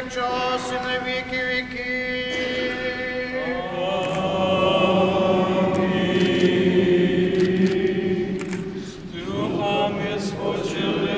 повсякчас і на віки віків. Струмами звучили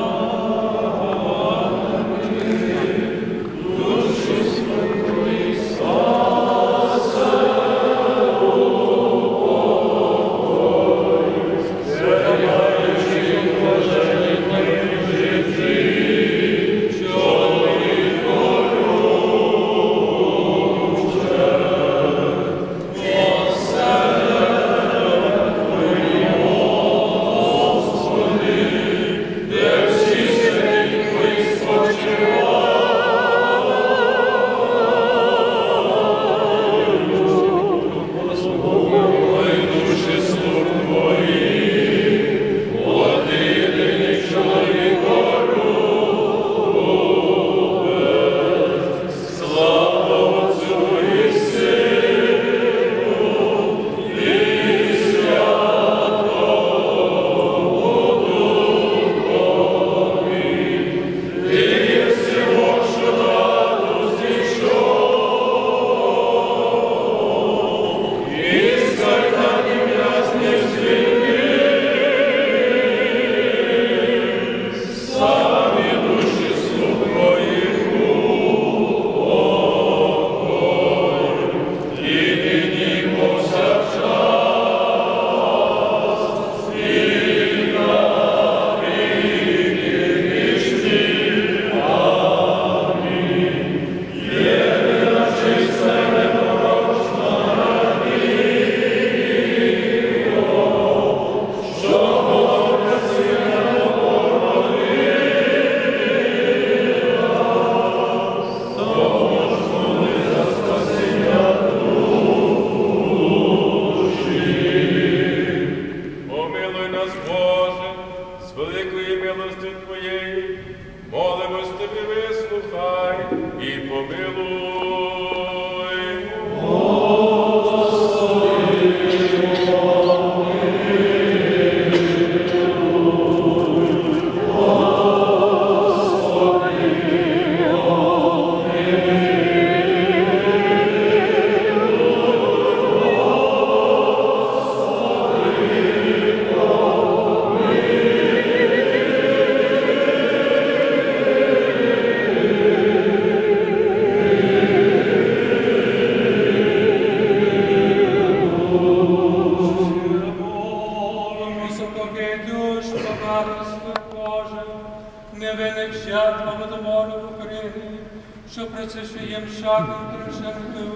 що причешуєм шагом прожертву,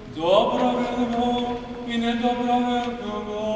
добровільного і недобровільного.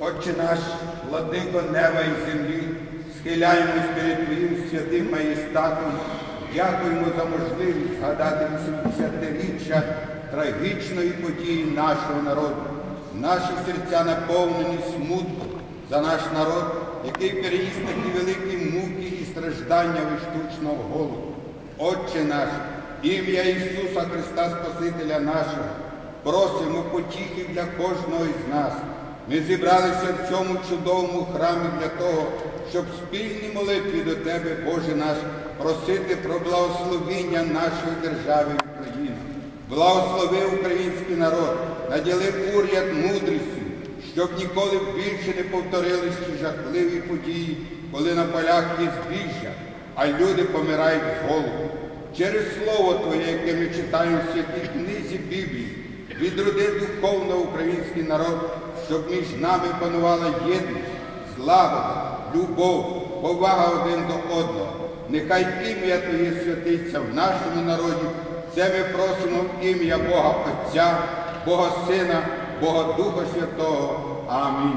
Отче наш, владико неба і землі, схиляємось перед Твоїм святим маєстатом, дякуємо за можливість згадати 80-річчя трагічної події нашого народу. Наші серця наповнені смутком за наш народ, який переніс такі великі муки і страждання від штучного голоду. Отче наш, ім'я Ісуса Христа Спасителя нашого, просимо потіхи для кожного із нас. Ми зібралися в цьому чудовому храмі для того, щоб в спільній молитві до Тебе, Боже наш, просити про благословіння нашої держави України. Благослови український народ, наділи уряд мудрістю, щоб ніколи більше не повторились ті жахливі події, коли на полях є збіжжя, а люди помирають з голоду. Через Слово Твоє, яке ми читаємо в святій книзі Біблії, відроди духовно український народ, щоб між нами панувала єдність, злагода, любов, повага один до одного. Нехай ім'я Твоє святиться в нашому народі. Це ми просимо в ім'я Бога Отця, Бога Сина, Бога Духа Святого. Амінь.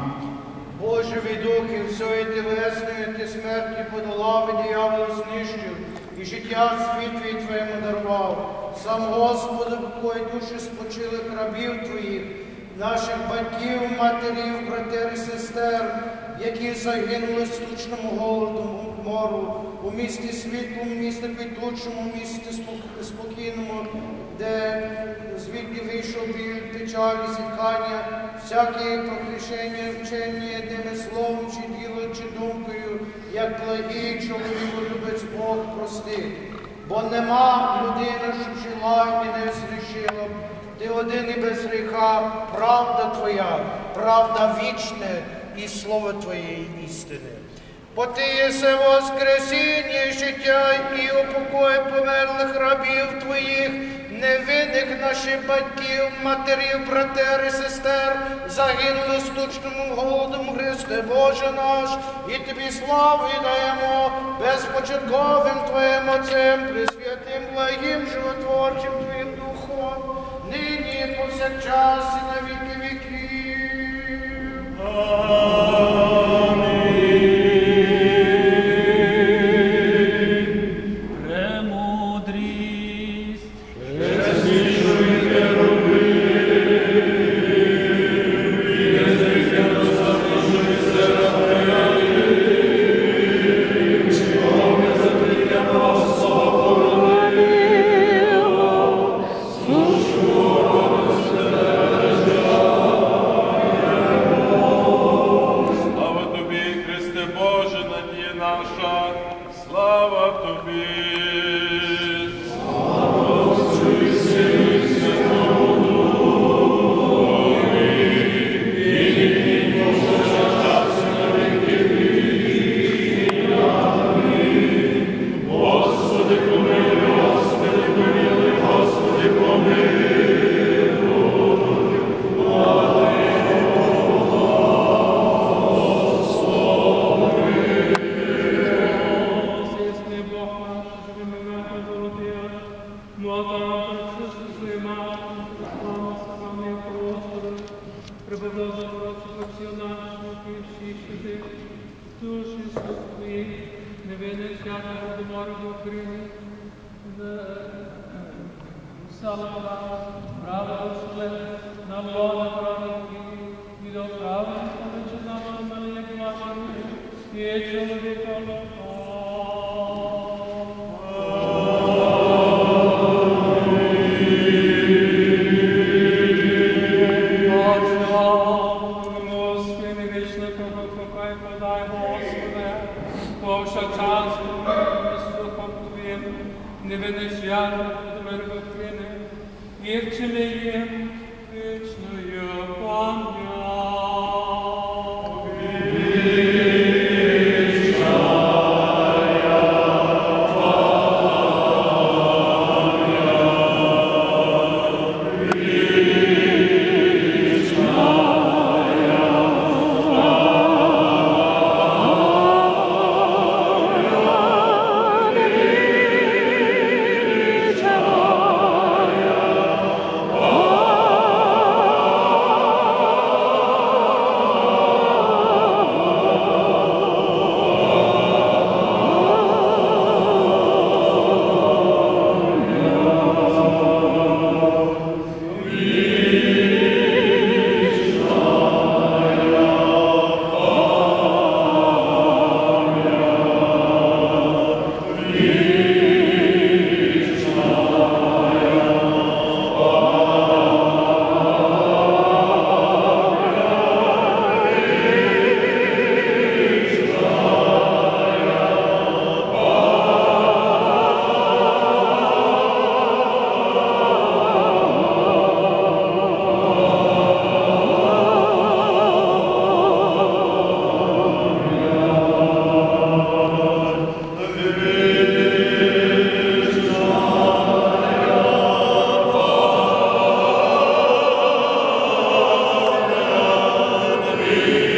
Божеві Духи, всьої тілесної, ти смерті подолав і диявол знищив, і життя світлі Твоєму дарував. Сам Господи, покой душі спочилих рабів Твоїх, наших батьків, матерів, братер і сестер, які загинули в штучному Голодомору, у місті світлому, місті квітучому, місті спокійному, де звідки вийшов біль, печаль і зітхання, всяке прохрещення, вчення, єдине словом, чи ділом, чи думкою, як благий чоловіколюбець Бог прости. Бо нема людини, що жила і не згрішила. Ти один і без гріха, правда Твоя, правда вічна і слово Твоєї істини. Бо Ти єси воскресіння, життя і упокой померлих рабів Твоїх, невинних наших батьків, матерів, братер і сестер, загинули в штучному голодом, Христе Боже наш, і Тобі славу даємо безпочатковим Твоїм Отцем, пресвятим, благим, животворчим Твоїм Духом, нині і повсякчас і на віки віків. Амінь. Amen.